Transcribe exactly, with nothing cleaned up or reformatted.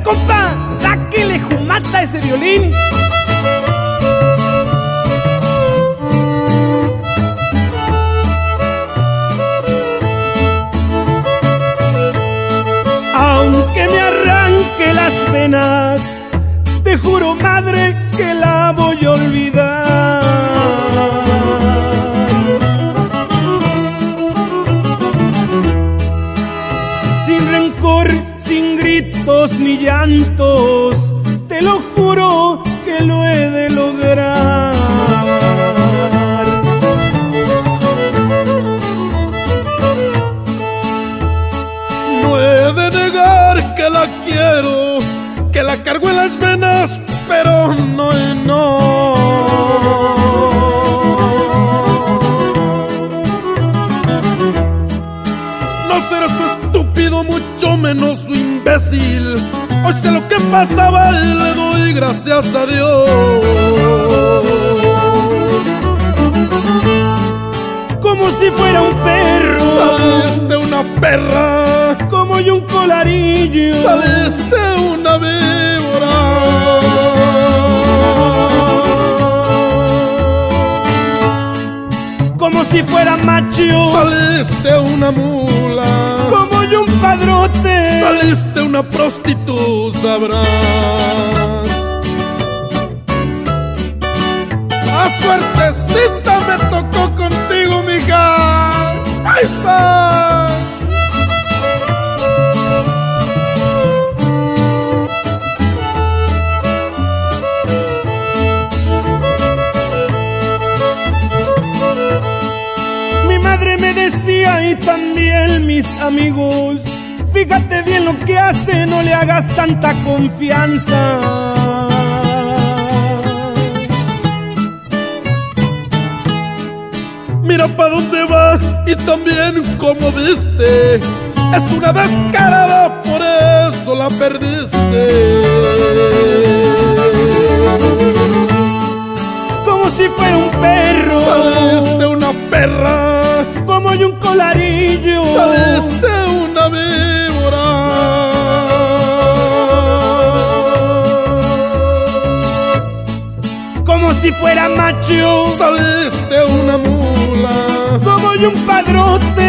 compa, sáquele jumata a ese violín. Aunque me arranque las venas, te juro, madre, que la voy a olvidar. Sin rencor, sin gritos ni llantos, te lo juro que lo he de lograr. No he de negar que la quiero, que la cargo en las venas, pero no y no. No serás tu estúpido, mucho menos tu imbécil. Hoy sé lo que pasaba y le doy gracias a Dios. Como si fuera un perro, saliste una perra. Como yo un colarillo, saliste una víbora. Como si fuera macho, saliste una mula. Como yo un padrote, saliste una prostituta, sabrás. A suertecita me tocó contigo, mija. ¡Ay, pa! Mi madre me decía y también mis amigos, fíjate bien lo que hace, no le hagas tanta confianza. Mira pa' dónde va y también como viste. Es una descarada, por eso la perdiste. Como si fuera un perro, saliste una perra. Como yo un colarillo, saliste una víbora. Como si fuera macho, saliste una mula. Como yo un padrote,